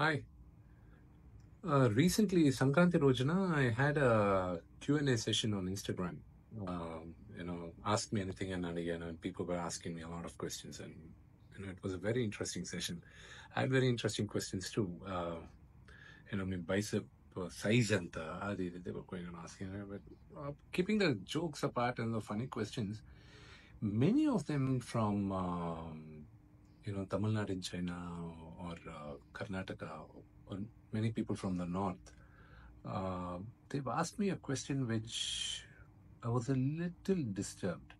Hi. Recently, Sankranti Rojana, I had a Q&A session on Instagram. Ask me anything and again, and people were asking me a lot of questions, and it was a very interesting session. I had very interesting questions too. My bicep size and they were going and asking. But keeping the jokes apart and the funny questions, many of them from Tamil Nadu in China or Karnataka, or many people from the north. They've asked me a question which I was a little disturbed.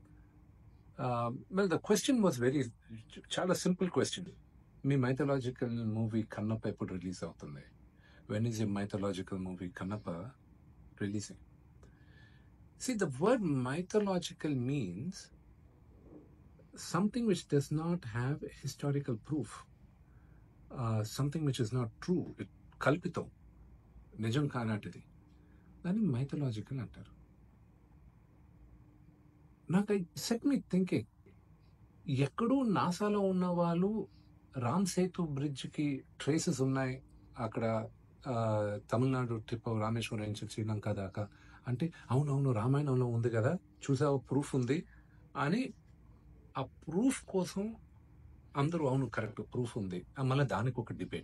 The question was చాలా simple question. మీ mythological movie Kannappa ఎప్పుడు release అవుతుంది? When is a mythological movie Kannappa releasing? See, the word mythological means something which does not have historical proof, something which is not true, కల్పితం, నిజం కానాటిది, దాన్ని mythological అంటారు. నాకు set మీ thinking, ఎక్కడో నాసాలో ఉన్న వాళ్ళు రామ్ సేతు బ్రిడ్జ్కి ట్రేసెస్ ఉన్నాయి అక్కడ తమిళనాడు ట్రిప్ రామేశ్వరం నుంచి శ్రీలంక దాకా అంటే అవునవును రామాయణంలో ఉంది కదా, చూసావు ప్రూఫ్ ఉంది అని ఆ ప్రూఫ్ కోసం అందరూ అవును కరెక్ట్ ప్రూఫ్ ఉంది, మళ్ళీ దానికి ఒక డిబేట్.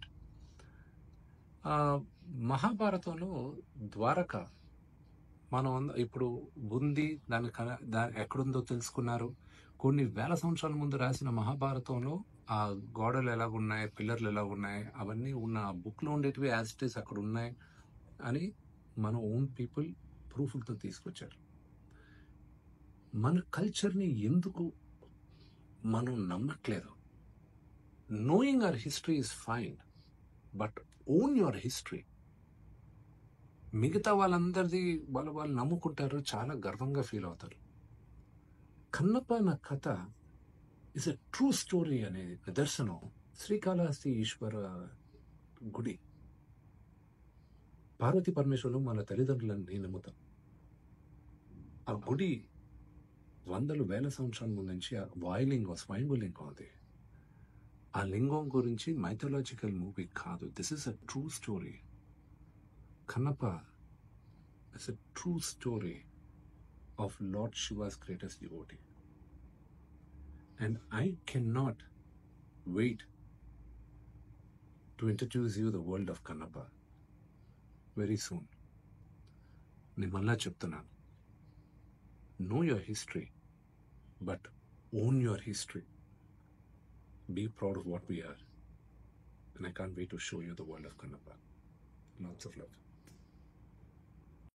మహాభారతంలో ద్వారక మనం ఇప్పుడు ఉంది, దాని ఎక్కడుందో తెలుసుకున్నారు. కొన్ని వేల సంవత్సరాల ముందు రాసిన మహాభారతంలో ఆ గోడలు ఎలాగున్నాయి, పిల్లర్లు ఎలాగున్నాయి, అవన్నీ ఉన్న బుక్లో ఉండేటివి యాజ్ ఇట్ ఈస్ అక్కడ ఉన్నాయి అని మన ఓన్ పీపుల్ ప్రూఫ్లతో తీసుకొచ్చారు. మన కల్చర్ని ఎందుకు మనం నమ్మట్లేదు? Knowing our history is fine, but own your history. మిగతా వాళ్ళందరిది వాళ్ళు నమ్ముకుంటారు, చాలా గర్వంగా ఫీల్ అవుతారు. కన్నప్ప నా కథ ఇస్ ఎ ట్రూ స్టోరీ అనేది నిదర్శనం. శ్రీకాళహస్తి ఈశ్వర గుడి, పార్వతీ పరమేశ్వరులు మన తల్లిదండ్రులను నేను నమ్ముతాను. ఆ గుడి వందలు వేల సంవత్సరాల ముందు నుంచి వాయులింగం, స్వయంభులింగం ఉంది. ఆ లింగం గురించి మైథలాజికల్ మూవీ కాదు, this is a true story. Kannappa is a true story of Lord Shiva's greatest devotee. And I cannot wait to introduce you the world of Kannappa very soon. Nimalla cheptunanu, know your history, but own your history. Be proud of what we are. And I can't wait to show you the world of Kannappa. Lots of love.